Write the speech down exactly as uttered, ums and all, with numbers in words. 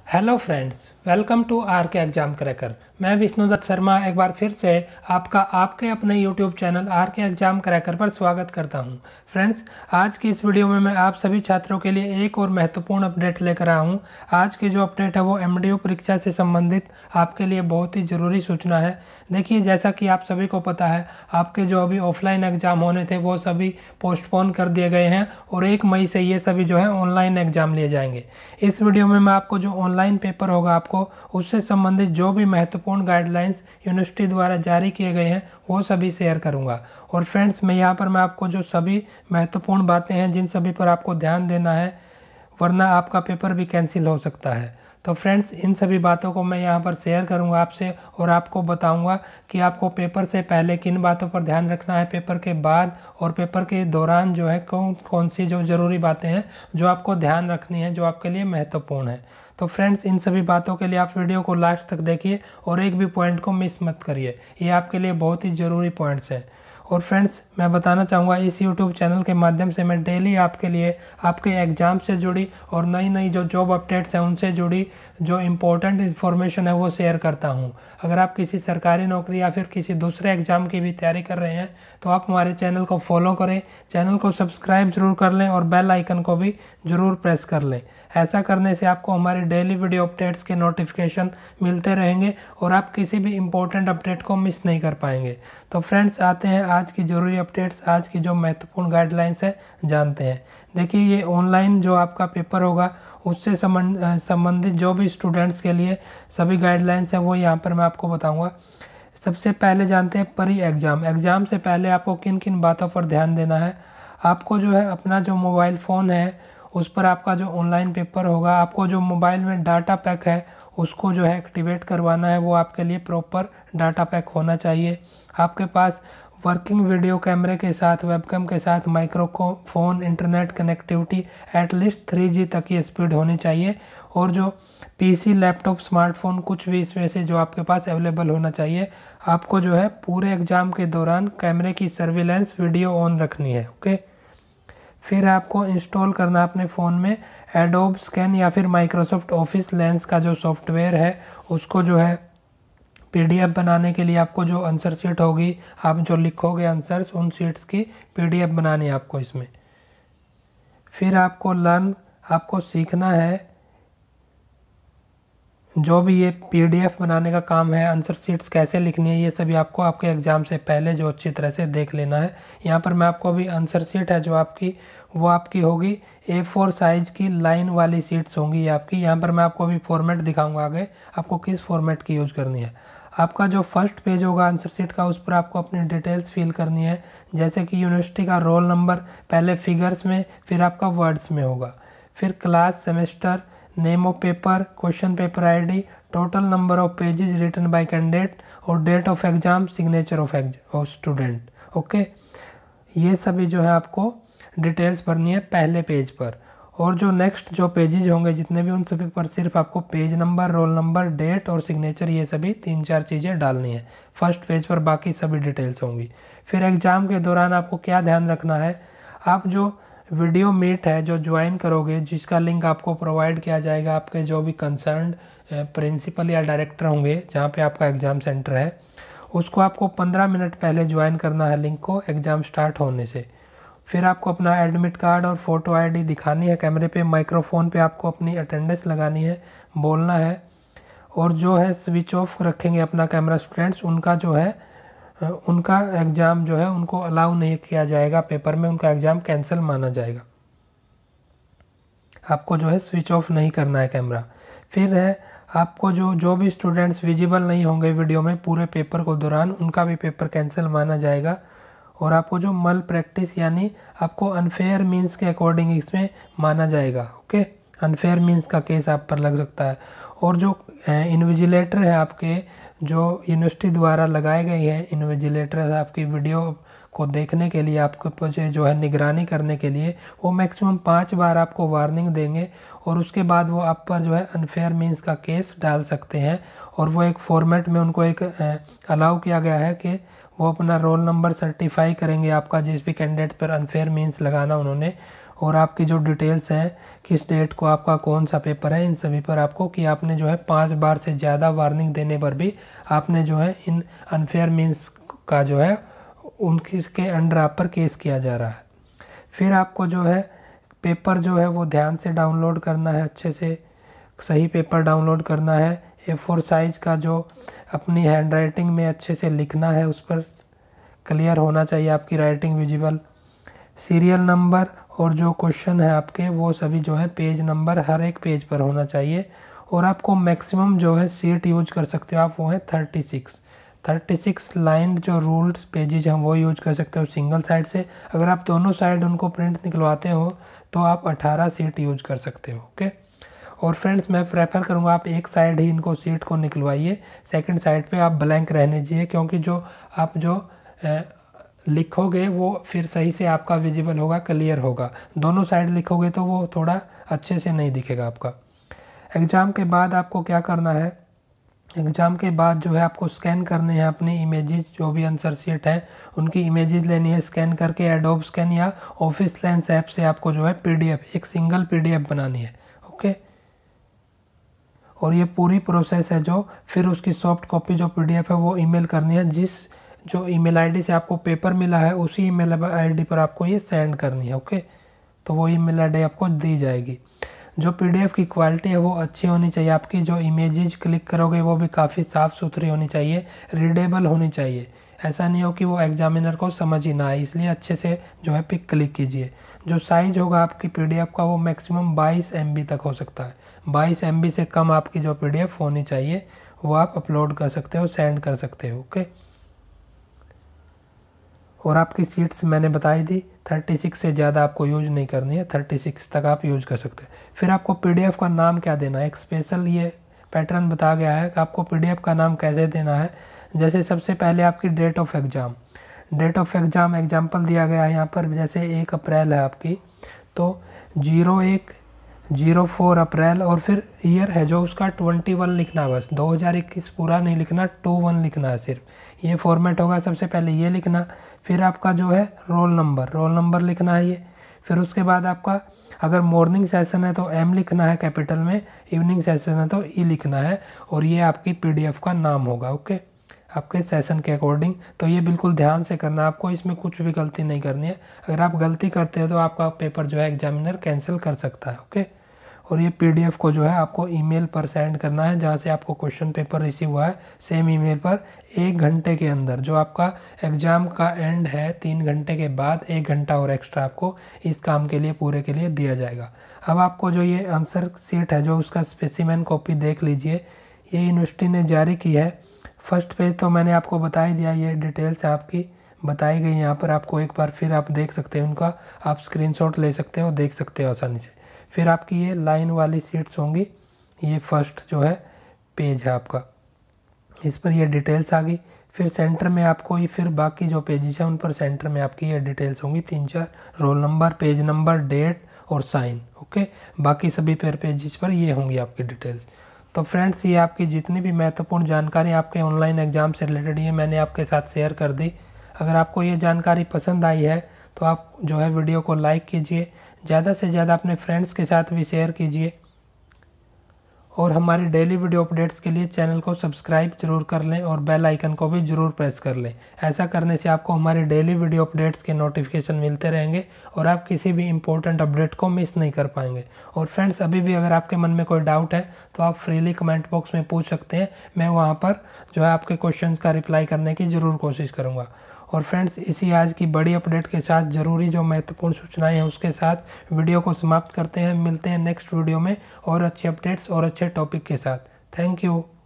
Hello friends, welcome to R K exam cracker. मैं विष्णुदत्त शर्मा एक बार फिर से आपका आपके अपने YouTube channel R K exam cracker पर स्वागत करता हूं। फ्रेंड्स, आज की इस वीडियो में मैं आप सभी छात्रों के लिए एक और महत्वपूर्ण अपडेट लेकर आया हूं। आज की जो अपडेट है वो एमडीयू परीक्षा से संबंधित आपके लिए बहुत ही ज़रूरी सूचना है। देखिए, जैसा कि आप सभी को पता है, आपके जो अभी ऑफलाइन एग्ज़ाम होने थे वो सभी पोस्टपोन कर दिए गए हैं और एक मई से ये सभी जो है ऑनलाइन एग्ज़ाम लिए जाएंगे। इस वीडियो में मैं आपको जो ऑनलाइन पेपर होगा आपको उससे संबंधित जो भी महत्वपूर्ण गाइडलाइंस यूनिवर्सिटी द्वारा जारी किए गए हैं वो सभी शेयर करूंगा। और फ्रेंड्स, मैं यहाँ पर मैं आपको जो सभी महत्वपूर्ण बातें हैं जिन सभी पर आपको ध्यान देना है, वरना आपका पेपर भी कैंसिल हो सकता है। तो फ्रेंड्स, इन सभी बातों को मैं यहाँ पर शेयर करूँगा आपसे और आपको बताऊँगा कि आपको पेपर से पहले किन बातों पर ध्यान रखना है, पेपर के बाद और पेपर के दौरान जो है कौन कौन सी जो ज़रूरी बातें हैं जो आपको ध्यान रखनी है, जो आपके लिए महत्वपूर्ण है। तो फ्रेंड्स, इन सभी बातों के लिए आप वीडियो को लास्ट तक देखिए और एक भी पॉइंट को मिस मत करिए, ये आपके लिए बहुत ही ज़रूरी पॉइंट्स हैं। और फ्रेंड्स, मैं बताना चाहूँगा इस यूट्यूब चैनल के माध्यम से मैं डेली आपके लिए आपके एग्ज़ाम से जुड़ी और नई नई जो जॉब अपडेट्स हैं उनसे जुड़ी जो इम्पोर्टेंट इन्फॉर्मेशन है वो शेयर करता हूँ। अगर आप किसी सरकारी नौकरी या फिर किसी दूसरे एग्ज़ाम की भी तैयारी कर रहे हैं तो आप हमारे चैनल को फॉलो करें, चैनल को सब्सक्राइब जरूर कर लें और बेल आइकन को भी ज़रूर प्रेस कर लें। ऐसा करने से आपको हमारे डेली वीडियो अपडेट्स के नोटिफिकेशन मिलते रहेंगे और आप किसी भी इम्पोर्टेंट अपडेट को मिस नहीं कर पाएंगे। तो फ्रेंड्स, आते हैं आज की ज़रूरी अपडेट्स, आज की जो महत्वपूर्ण गाइडलाइंस है जानते हैं। देखिए, ये ऑनलाइन जो आपका पेपर होगा उससे संबंधित जो भी स्टूडेंट्स के लिए सभी गाइडलाइंस हैं वो यहाँ पर मैं आपको बताऊँगा। सबसे पहले जानते हैं परी एग्ज़ाम। एग्ज़ाम से पहले आपको किन किन बातों पर ध्यान देना है। आपको जो है अपना जो मोबाइल फ़ोन है उस पर आपका जो ऑनलाइन पेपर होगा, आपको जो मोबाइल में डाटा पैक है उसको जो है एक्टिवेट करवाना है। वो आपके लिए प्रॉपर डाटा पैक होना चाहिए। आपके पास वर्किंग वीडियो कैमरे के साथ, वेबकैम के साथ microphone, internet connectivity at least three G तक की स्पीड होनी चाहिए। और जो पीसी, लैपटॉप, स्मार्टफोन कुछ भी इसमें से जो आपके पास अवेलेबल होना चाहिए। आपको जो है पूरे एग्ज़ाम के दौरान कैमरे की सर्विलेंस वीडियो ऑन रखनी है। ओके, फिर आपको इंस्टॉल करना अपने फ़ोन में एडोब स्कैन या फिर माइक्रोसॉफ्ट ऑफिस लेंस का जो सॉफ्टवेयर है उसको जो है पीडीएफ बनाने के लिए आपको जो आंसर शीट होगी, आप जो लिखोगे आंसर्स, उन शीट्स की पीडीएफ बनानी है आपको इसमें। फिर आपको लर्न आपको सीखना है जो भी ये पीडीएफ बनाने का काम है, आंसर शीट्स कैसे लिखनी है, ये सभी आपको आपके एग्ज़ाम से पहले जो अच्छी तरह से देख लेना है। यहाँ पर मैं आपको अभी आंसर शीट है जो आपकी वो आपकी होगी ए फोर साइज़ की लाइन वाली शीट्स होंगी ये आपकी। यहाँ पर मैं आपको अभी फॉर्मेट दिखाऊंगा आगे आपको किस फॉर्मेट की यूज़ करनी है। आपका जो फर्स्ट पेज होगा आंसर शीट का, उस पर आपको अपनी डिटेल्स फिल करनी है, जैसे कि यूनिवर्सिटी का रोल नंबर पहले फिगर्स में, फिर आपका वर्ड्स में होगा। फिर class, semester, name of paper, question paper ID, total number of pages written by candidate और date of exam, signature of student. Okay, ये सभी जो है आपको डिटेल्स भरनी है पहले पेज पर। और जो नेक्स्ट जो पेजेस होंगे जितने भी, उन सभी पर सिर्फ आपको page number, roll number, date और सिग्नेचर, ये सभी तीन चार चीज़ें डालनी है। फर्स्ट पेज पर बाकी सभी डिटेल्स होंगी। फिर एग्ज़ाम के दौरान आपको क्या ध्यान रखना है, आप जो वीडियो मीट है जो ज्वाइन करोगे, जिसका लिंक आपको प्रोवाइड किया जाएगा आपके जो भी कंसर्न्ड प्रिंसिपल या डायरेक्टर होंगे जहाँ पे आपका एग्ज़ाम सेंटर है, उसको आपको पंद्रह मिनट पहले ज्वाइन करना है लिंक को एग्ज़ाम स्टार्ट होने से। फिर आपको अपना एडमिट कार्ड और फ़ोटो आईडी दिखानी है कैमरे पे, माइक्रोफोन पे आपको अपनी अटेंडेंस लगानी है, बोलना है। और जो है स्विच ऑफ रखेंगे अपना कैमरा स्टूडेंट्स, उनका जो है उनका एग्ज़ाम जो है उनको अलाउ नहीं किया जाएगा पेपर में, उनका एग्ज़ाम कैंसिल माना जाएगा। आपको जो है स्विच ऑफ नहीं करना है कैमरा। फिर है आपको जो जो भी स्टूडेंट्स विजिबल नहीं होंगे वीडियो में पूरे पेपर को दौरान, उनका भी पेपर कैंसिल माना जाएगा। और आपको जो मल प्रैक्टिस यानी आपको अनफेयर मीन्स के अकॉर्डिंग इसमें माना जाएगा। ओके, अनफेयर मीन्स का केस आप पर लग सकता है। और जो इन्विजिलेटर है आपके, जो यूनिवर्सिटी द्वारा लगाए गए हैं इन्विजिलेटर आपकी वीडियो को देखने के लिए, आपको जो है निगरानी करने के लिए, वो मैक्सिमम पाँच बार आपको वार्निंग देंगे और उसके बाद वो आप पर जो है अनफेयर मीन्स का केस डाल सकते हैं। और वो एक फॉर्मेट में उनको एक अलाउ किया गया है कि वो अपना रोल नंबर सर्टिफाई करेंगे आपका, जिस भी कैंडिडेट पर अनफेयर मीन्स लगाना उन्होंने, और आपकी जो डिटेल्स हैं किस डेट को आपका कौन सा पेपर है, इन सभी पर आपको कि आपने जो है पाँच बार से ज़्यादा वार्निंग देने पर भी आपने जो है इन अनफेयर मीन्स का जो है उनकी के अंडर आप पर केस किया जा रहा है। फिर आपको जो है पेपर जो है वो ध्यान से डाउनलोड करना है, अच्छे से सही पेपर डाउनलोड करना है। ए फोर साइज़ का जो अपनी हैंड राइटिंग में अच्छे से लिखना है, उस पर क्लियर होना चाहिए आपकी राइटिंग विजिबल। सीरियल नंबर और जो क्वेश्चन है आपके वो सभी जो है पेज नंबर हर एक पेज पर होना चाहिए। और आपको मैक्सिमम जो है सीट यूज कर सकते हो आप वो है thirty six thirty six line जो रूल्ड पेजेज हैं वो यूज कर सकते हो सिंगल साइड से। अगर आप दोनों साइड उनको प्रिंट निकलवाते हो तो आप अठारह सीट यूज कर सकते हो। ओके, और फ्रेंड्स मैं प्रेफर करूँगा आप एक साइड ही इनको सीट को निकलवाइए, सेकंड साइड पे आप ब्लैंक रहने दीजिए, क्योंकि जो आप जो ए, लिखोगे वो फिर सही से आपका विजिबल होगा, क्लियर होगा। दोनों साइड लिखोगे तो वो थोड़ा अच्छे से नहीं दिखेगा आपका। एग्ज़ाम के बाद आपको क्या करना है, एग्ज़ाम के बाद जो है आपको स्कैन करने हैं अपनी इमेजेस, जो भी आंसर शीट है उनकी इमेजेस लेनी है, स्कैन करके एडोब स्कैन या ऑफिस लेंस ऐप से आपको जो है पीडीएफ एक सिंगल पीडीएफ बनानी है। ओके, और ये पूरी प्रोसेस है जो फिर उसकी सॉफ्ट कॉपी जो पीडीएफ है वो ईमेल करनी है, जिस जो ईमेल आईडी से आपको पेपर मिला है उसी ईमेल आईडी पर आपको ये सेंड करनी है। ओके, तो वो ईमेल आईडी आपको दी जाएगी। जो पीडीएफ की क्वालिटी है वो अच्छी होनी चाहिए, आपकी जो इमेजेस क्लिक करोगे वो भी काफ़ी साफ़ सुथरी होनी चाहिए, रीडेबल होनी चाहिए। ऐसा नहीं हो कि वो एग्जामिनर को समझ ही ना आए, इसलिए अच्छे से जो है पिक क्लिक कीजिए। जो साइज़ होगा आपकी पीडीएफ का वो मैक्सिमम बाईस एम बी तक हो सकता है। बाईस एम बी से कम आपकी जो पीडीएफ होनी चाहिए वो आप अपलोड कर सकते हो, सेंड कर सकते हो। ओके, और आपकी सीट्स मैंने बताई दी, थर्टी सिक्स से ज़्यादा आपको यूज नहीं करनी है, थर्टी सिक्स तक आप यूज कर सकते हैं। फिर आपको पीडीएफ का नाम क्या देना है, एक स्पेशल ये पैटर्न बता गया है कि आपको पीडीएफ का नाम कैसे देना है। जैसे सबसे पहले आपकी date of exam, date of exam example दिया गया है यहाँ पर, जैसे एक अप्रैल है आपकी तो जीरो एक जीरो फोर अप्रैल, और फिर ईयर है जो उसका ट्वेंटी वन लिखना है, बस दो हज़ार इक्कीस पूरा नहीं लिखना, टू वन लिखना है सिर्फ। ये फॉर्मेट होगा, सबसे पहले ये लिखना, फिर आपका जो है रोल नंबर, रोल नंबर लिखना है ये। फिर उसके बाद आपका अगर मॉर्निंग सेशन है तो एम लिखना है कैपिटल में, इवनिंग सेशन है तो ई लिखना है, और ये आपकी पीडीएफ का नाम होगा। ओके, आपके सेशन के अकॉर्डिंग। तो ये बिल्कुल ध्यान से करना, आपको इसमें कुछ भी गलती नहीं करनी है। अगर आप गलती करते हैं तो आपका पेपर जो है एग्जामिनर कैंसिल कर सकता है। ओके, और ये पीडीएफ को जो है आपको ईमेल पर सेंड करना है, जहाँ से आपको क्वेश्चन पेपर रिसीव हुआ है सेम ईमेल पर एक घंटे के अंदर। जो आपका एग्ज़ाम का एंड है तीन घंटे के बाद एक घंटा और एक्स्ट्रा आपको इस काम के लिए पूरे के लिए दिया जाएगा। अब आपको जो ये आंसर सीट है जो उसका स्पेसिमेन कॉपी देख लीजिए, ये यूनिवर्सिटी ने जारी की है। फर्स्ट पेज तो मैंने आपको बता ही दिया, ये डिटेल्स आपकी बताई गई यहाँ पर, आपको एक बार फिर आप देख सकते हैं, उनका आप स्क्रीनशॉट ले सकते हो, देख सकते हो आसानी से। फिर आपकी ये लाइन वाली सीट्स होंगी, ये फर्स्ट जो है पेज है आपका, इस पर ये डिटेल्स आ गई। फिर सेंटर में आपको ये फिर बाकी जो पेजेस हैं उन पर सेंटर में आपकी ये डिटेल्स होंगी, तीन चार, roll number, page number, date और साइन। ओके, बाकी सभी पेर पेजेस पर ये होंगी आपकी डिटेल्स। तो फ्रेंड्स, ये आपकी जितनी भी महत्वपूर्ण जानकारी आपके ऑनलाइन एग्जाम से रिलेटेड ये मैंने आपके साथ शेयर कर दी। अगर आपको ये जानकारी पसंद आई है तो आप जो है वीडियो को लाइक कीजिए, ज़्यादा से ज़्यादा अपने फ्रेंड्स के साथ भी शेयर कीजिए, और हमारी डेली वीडियो अपडेट्स के लिए चैनल को सब्सक्राइब जरूर कर लें और बेल आइकन को भी ज़रूर प्रेस कर लें। ऐसा करने से आपको हमारी डेली वीडियो अपडेट्स के नोटिफिकेशन मिलते रहेंगे और आप किसी भी इम्पोर्टेंट अपडेट को मिस नहीं कर पाएंगे। और फ्रेंड्स, अभी भी अगर आपके मन में कोई डाउट है तो आप फ्रीली कमेंट बॉक्स में पूछ सकते हैं, मैं वहाँ पर जो है आपके क्वेश्चन का रिप्लाई करने की ज़रूर कोशिश करूँगा। और फ्रेंड्स, इसी आज की बड़ी अपडेट के साथ, ज़रूरी जो महत्वपूर्ण सूचनाएं हैं उसके साथ वीडियो को समाप्त करते हैं। मिलते हैं नेक्स्ट वीडियो में और अच्छे अपडेट्स और अच्छे टॉपिक के साथ। Thank you.